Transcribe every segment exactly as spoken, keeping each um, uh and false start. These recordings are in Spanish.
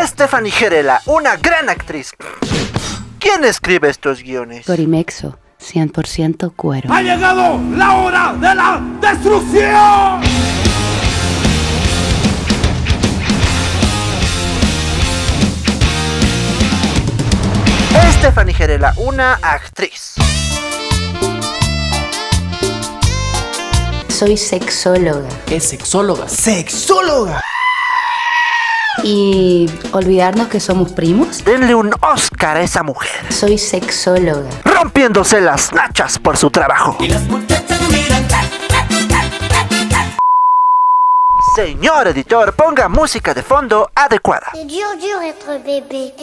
Stephanie Gerela, una gran actriz. ¿Quién escribe estos guiones? Gorimexo, cien por ciento cuero. ¡Ha llegado la hora de la destrucción! Stephanie Gerela, una actriz. Soy sexóloga. ¿Qué es sexóloga? ¡Sexóloga! ¿Y olvidarnos que somos primos? Denle un Oscar a esa mujer. Soy sexóloga. Rompiéndose las nachas por su trabajo. Y las muchachas miran. Señor editor, ponga música de fondo adecuada. C'est dur, dur être bébé.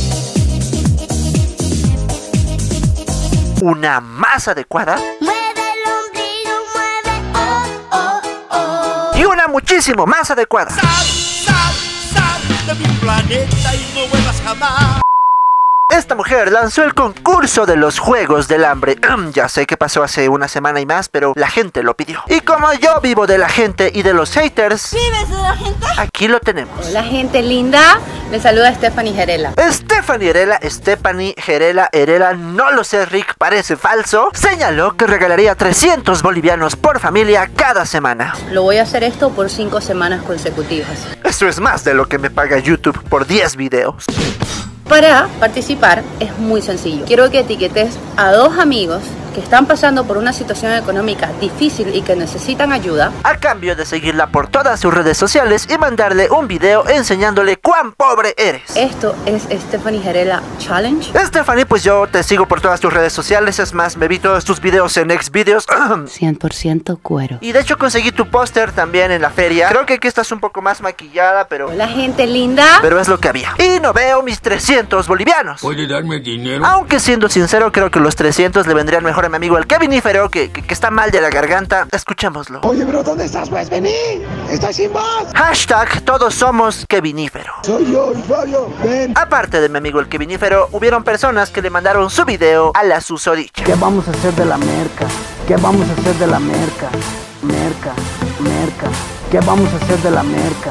Una más adecuada. Mueve el ombligo, mueve, oh, oh, oh. Y una muchísimo más adecuada. Sal, sal, sal de mi planeta y no vuelvas jamás. Esta mujer lanzó el concurso de los Juegos del Hambre. Ya sé que pasó hace una semana y más, pero la gente lo pidió. Y como yo vivo de la gente y de los haters, ¿Vives de la gente? aquí lo tenemos. Hola gente linda, les saluda Stephanie Gerela. Stephanie Gerela, Stephanie Gerela, Herela, no lo sé, Rick, parece falso, señaló que regalaría trescientos bolivianos por familia cada semana. Lo voy a hacer esto por cinco semanas consecutivas. Eso es más de lo que me paga YouTube por diez videos. Para participar es muy sencillo. Quiero que etiquetes a dos amigos que están pasando por una situación económica difícil y que necesitan ayuda, A cambio de seguirla por todas sus redes sociales y mandarle un video enseñándole cuán pobre eres. Esto es Stephanie Gerela Challenge. Stephanie, pues yo te sigo por todas tus redes sociales, es más, me vi todos tus videos en Xvideos. cien por ciento cuero. Y de hecho conseguí tu póster también en la feria. Creo que aquí estás un poco más maquillada, pero... Hola gente linda. Pero es lo que había. Y no veo mis trescientos bolivianos. ¿Puede darme dinero? Aunque siendo sincero, creo que los trescientos le vendrían mejor a mi amigo el Kevinífero, que, que, que está mal de la garganta. Escuchémoslo. Oye, bro, ¿dónde estás? Pues vení. Estoy sin voz. Hashtag todos somos Kevinífero. Soy yo, Fabio. Ven. Aparte de mi amigo el Kevinífero, hubieron personas que le mandaron su video a la susodicha. ¿Qué vamos a hacer de la merca? ¿Qué vamos a hacer de la merca? Merca, merca. ¿Qué vamos a hacer de la merca?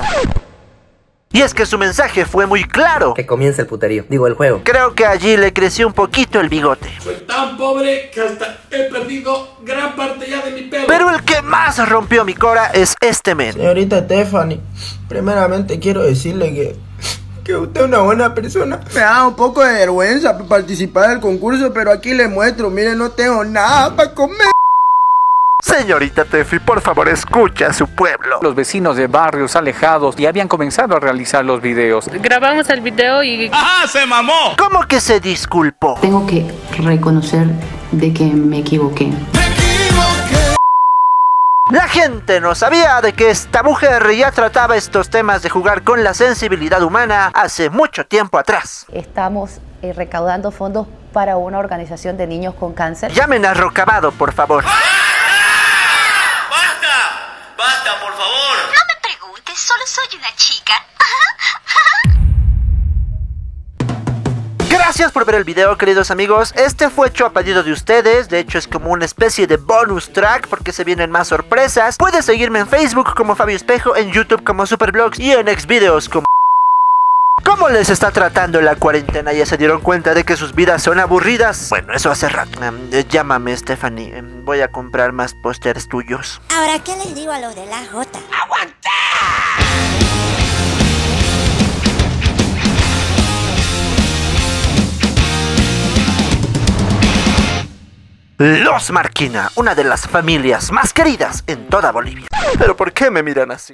Y es que su mensaje fue muy claro. Que comience el puterío, digo el juego. Creo que allí le creció un poquito el bigote. Soy tan pobre que hasta he perdido gran parte ya de mi pelo. Pero el que más rompió mi cora es este men. Señorita Stephanie, primeramente quiero decirle que, que usted es una buena persona. Me da un poco de vergüenza participar del concurso, pero aquí le muestro, mire, no tengo nada para comer. Señorita Tefi, por favor, escucha a su pueblo. Los vecinos de barrios alejados ya habían comenzado a realizar los videos. Grabamos el video y... ¡Ajá, se mamó! ¿Cómo que se disculpó? Tengo que reconocer de que me equivoqué. La gente no sabía de que esta mujer ya trataba estos temas de jugar con la sensibilidad humana hace mucho tiempo atrás. Estamos eh, recaudando fondos para una organización de niños con cáncer. Llamen a Rocabado, por favor. ¡Basta, por favor! No me preguntes, solo soy una chica. Gracias por ver el video, queridos amigos. Este fue hecho a pedido de ustedes. De hecho es como una especie de bonus track porque se vienen más sorpresas. Puedes seguirme en Facebook como Fabio Espejo, en YouTube como Supervlogs y en Xvideos como... ¿Cómo les está tratando la cuarentena? ¿Ya se dieron cuenta de que sus vidas son aburridas? Bueno, eso hace rato. Um, eh, llámame, Stephanie. Um, voy a comprar más pósters tuyos. Ahora, ¿qué les digo a los de la Jota? ¡Aguanta! Los Marquina, una de las familias más queridas en toda Bolivia. ¿Pero por qué me miran así?